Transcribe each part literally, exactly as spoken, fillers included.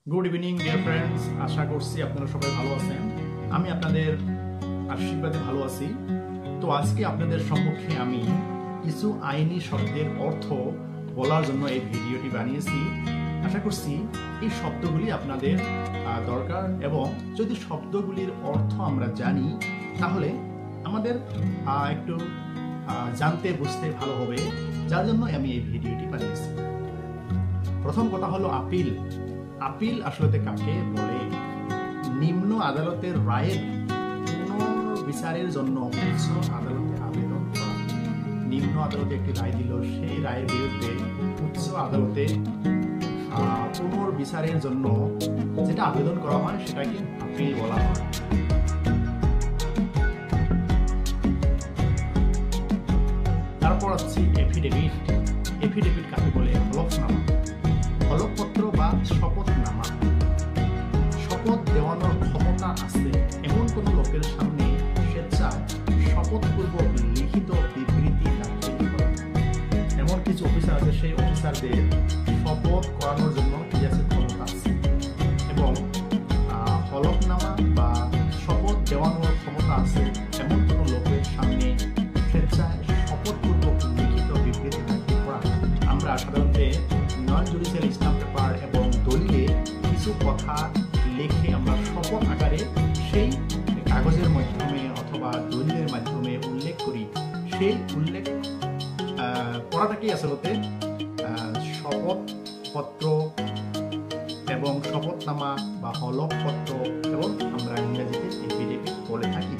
Good evening dear friends, আশা করছি আপনারা সবাই ভালো আছেন। আমি আপনাদের আশীর্বাদে ভালো আছি। তো আজকে আপনাদের সম্মুখে আমি কিছু আইনি শব্দের অর্থ বলার জন্য এই ভিডিওটি বানিয়েছি। আশা করছি এই শব্দগুলি আপনাদের দরকার, এবং যদি শব্দগুলির অর্থ আমরা জানি তাহলে আমাদের একটু জানতে বুঝতে ভালো হবে, যার জন্য আমি এই ভিডিওটি বানিয়েছি। প্রথম কথা হলো আপিল। আপিল আসলে কাকে বলে? নিম্ন আদালতের রায়ের পুনর্বিচারের জন্য উচ্চ আদালতে আবেদন করা। নিম্ন আদালতে একটি রায় দিল, সেই রায়ের বিরুদ্ধে উচ্চ আদালতে পুনর্বিচারের জন্য যেটা আবেদন করা হয় সেটাকে আপিল বলা হয়। তারপর হচ্ছে এফিডেভিট। এফিডেভিট কাকে বলে? হলফনামা, হলফপত্র বা শপথনামা। শপথ দেওয়ানোর ক্ষমতা আছে এমন কোন লোকের সামনে স্বেচ্ছায় শপথপূর্বক লিখিত বিবৃতি দাখিল করা। এমন কিছু অফিসার আছে, সেই অফিসারদের শপথ করানোর জন্য কি আছে? ক্ষমতা আছে। এবং হলফনামা বা শপথ দেওয়ানোর ক্ষমতা আছে এমন কোন লোকের সামনে স্বেচ্ছায় শপথপূর্বক লিখিত বিবৃতি দাখিল করা। আমরা সাধারণত নন জুডিশিয়াল স্ট্যাম্প পেপার এবং দলিলে কিছু কথা লিখে আমরা শপথ আকারে সেই কাগজের মাধ্যমে অথবা দলিলের মাধ্যমে উল্লেখ করি। সেই উল্লেখ করাটাকেই আসলে শপথপত্র এবং শপথনামা বা হলফপত্র, এবং আমরা ইংরেজিতে এফিডেভিট বলে থাকি।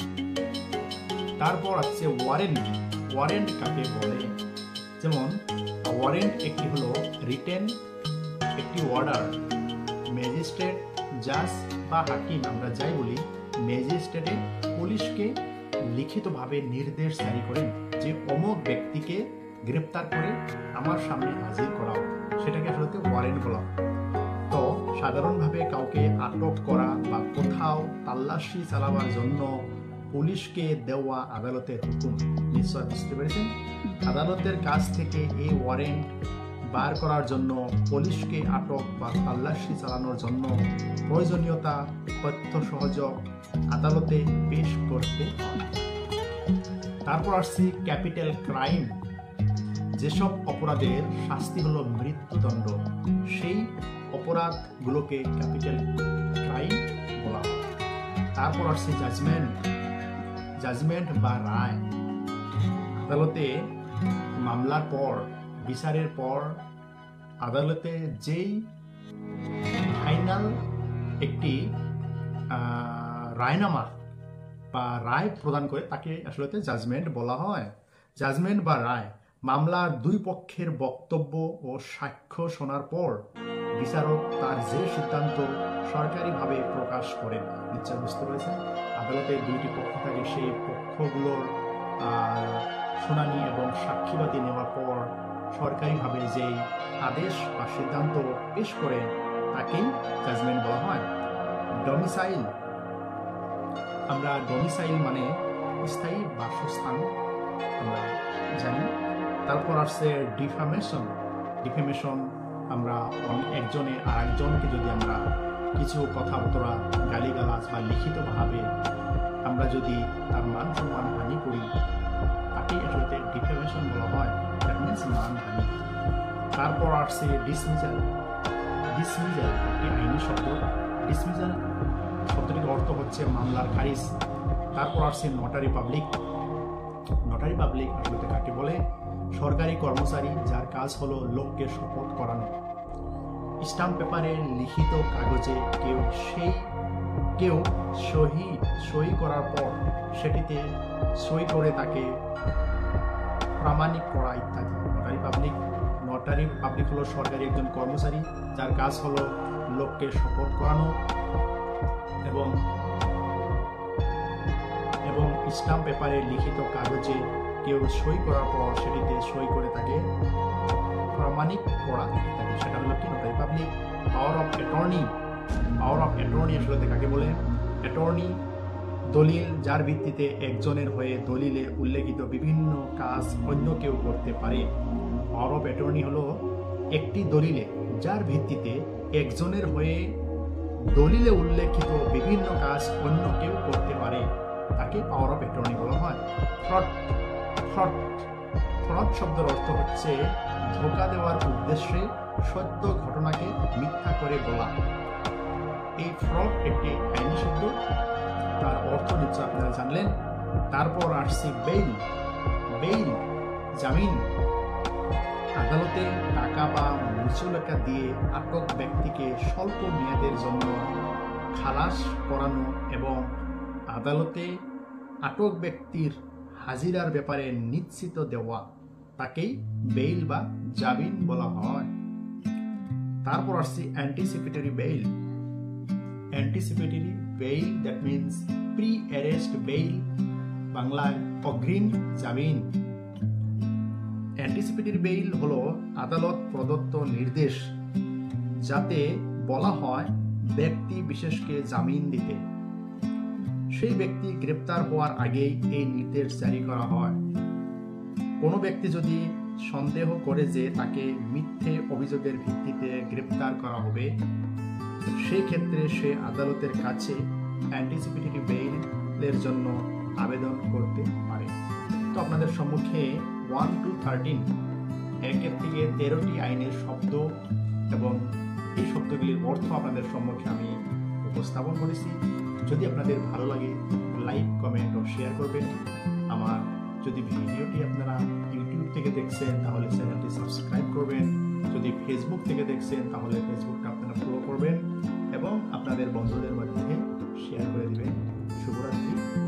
তারপর আছে ওয়ারেন্ট। ওয়ারেন্ট কাকে বলে? যেমন ওয়ারেন্ট একটি হলো রিটেন একটি অর্ডার। ম্যাজিস্ট্রেট, জাজ বা হাকিম, আমরা যাই বলি, ম্যাজিস্ট্রেটে পুলিশকে লিখিতভাবে নির্দেশ জারি করেন যে অমুক ব্যক্তিকে গ্রেপ্তার করে আমার সামনে হাজির করাও। সেটাকে আসলে ওয়ারেন্ট বলা। তো সাধারণভাবে কাউকে আটক করা বা কোথাও তাল্লাশি চালাবার জন্য পুলিশকে দেওয়া আদালতের হুকুম। নিশ্চয় বুঝতে পেরেছেন? আদালতের কাছ থেকে এই ওয়ারেন্ট বার করার জন্য পুলিশকে আটক বা তাল্লাশি চালানোর জন্য প্রয়োজনীয়তা তথ্য সহযোগ আদালতে পেশ করতে হয়। তারপর আসছি ক্যাপিটাল ক্রাইম। যেসব অপরাধের শাস্তি হলো মৃত্যুদণ্ড, সেই অপরাধগুলোকে ক্যাপিটাল ক্রাইম বলা হয়। তারপর আসছে জাজমেন্ট। জাজমেন্ট বা রায়। আদালতে মামলার পর, বিচারের পর আদালতে যেই ফাইনাল একটি রায়নামা বা রায় প্রদান করে তাকে আসলে জাজমেন্ট বলা হয়। জাজমেন্ট বা রায় মামলার দুই পক্ষের বক্তব্য ও সাক্ষ্য শোনার পর বিচারক তার যে সিদ্ধান্ত সরকারিভাবে প্রকাশ করেন। নিশ্চয় বুঝতে পেরেছেন? আদালতে দুইটি পক্ষ থাকে, সেই পক্ষগুলোর শুনানি এবং সাক্ষীবাদী নেওয়ার পর সরকারিভাবে যে আদেশ বা সিদ্ধান্ত পেশ করে তাকেই জাজমেন্ট বলা হয়। ডমিসাইল। আমরা ডমিসাইল মানে স্থায়ী বাসস্থান আমরা জানি। তারপর আসছে ডিফামেশন। ডিফামেশন আমরা একজনে আর একজনকে যদি আমরা কিছু কথাবার্তা গালিগালাজ বা লিখিতভাবে আমরা যদি তার মান সম্মান হানি করি, তাকেই আসলে ডিফেমেশন বলা হয়। দ্যাট মিনস মানহানি। তারপর আসছে ডিসমিজাল। ডিসমিজাল একটি আইনি শব্দ। ডিসমিজাল শব্দটির অর্থ হচ্ছে মামলার খারিজ। তারপর আসছে নটারি পাবলিক। নটারি পাবলিক আসলে কাকে বলে? সরকারি কর্মচারী যার কাজ হলো লোককে শপথ করানো। স্ট্যাম্প পেপারের লিখিত কাগজে কেউ সেই কেউ সহি সই করার পর সেটিতে সই করে তাকে প্রামাণিক করা ইত্যাদি। নটারি পাবলিক নটারি পাবলিক হলো সরকারি একজন কর্মচারী যার কাজ হলো লোককে শপথ করানো এবং এবং স্ট্যাম্প পেপারের লিখিত কাগজে কেউ সই করার পর সেটিতে সই করে তাকে প্রামাণিক করা ইত্যাদি। সেটা হলো কি? Notary public. Power of attorney. Power of attorney আসলে কাকে বলে? অ্যাটর্নি দলিল যার ভিত্তিতে একজনের হয়ে দলিলে উল্লেখিত বিভিন্ন কাজ অন্য কেউ করতে পারে। পাওয়ার অফ অ্যাটর্নি হলো একটি দলিলে যার ভিত্তিতে একজনের হয়ে দলিলে উল্লেখিত বিভিন্ন কাজ অন্য কেউ করতে পারে তাকে পাওয়ার অফ অ্যাটর্নি বলা হয়। ফ্রড ফ্রড ফ্রড শব্দের অর্থ হচ্ছে ধোঁকা দেওয়ার উদ্দেশ্যে সত্য ঘটনাকে মিথ্যা করে বলা। এই ফ্রড একটি আইনি শব্দ, তার অর্থ নিশ্চয় আপনারা জানলেন। তারপর আসছি বেইল। বেইল জামিন। আদালতে টাকা বা মুচলেকা দিয়ে আটক ব্যক্তিকে স্বল্প মেয়াদের জন্য খালাস করানো এবং আদালতে আটক ব্যক্তির হাজিরার ব্যাপারে নিশ্চিত দেওয়া তাকেই বেইল বা জামিন বলা হয়। তারপর আসছি anticipatory bail. Anticipatory bail that means pre arrest bail, বাংলায় অগ্রিম জামিন। অ্যান্টিসিপেটরি বেইল হলো আদালত প্রদত্ত নির্দেশ যাতে বলা হয় ব্যক্তি বিশেষকে জামিন দিতে। সেই ব্যক্তি গ্রেপ্তার হওয়ার আগেই এই নির্দেশ জারি করা হয়। কোনো ব্যক্তি যদি সন্দেহ করে যে তাকে মিথ্যে অভিযোগের ভিত্তিতে গ্রেপ্তার করা হবে, সেই ক্ষেত্রে সে আদালতের কাছে অ্যান্টিসিপেটরি বেইলের জন্য আবেদন করতে পারে। তো আপনাদের সম্মুখে ওয়ান টু থার্টিন একের থেকে তেরোটি আইনের শব্দ এবং এই শব্দগুলির অর্থ আপনাদের সম্মুখে আমি উপস্থাপন করেছি। যদি আপনাদের ভালো লাগে লাইক, কমেন্ট ও শেয়ার করবেন। আমার যদি ভিডিওটি আপনারা ইউটিউব থেকে দেখছেন তাহলে চ্যানেলটি সাবস্ক্রাইব করবেন। যদি ফেসবুক থেকে দেখছেন তাহলে ফেসবুকটা আপনারা ফলো করবেন এবং আপনাদের বন্ধুদের মধ্যে শেয়ার করে দিবেন। শুভরাত্রি।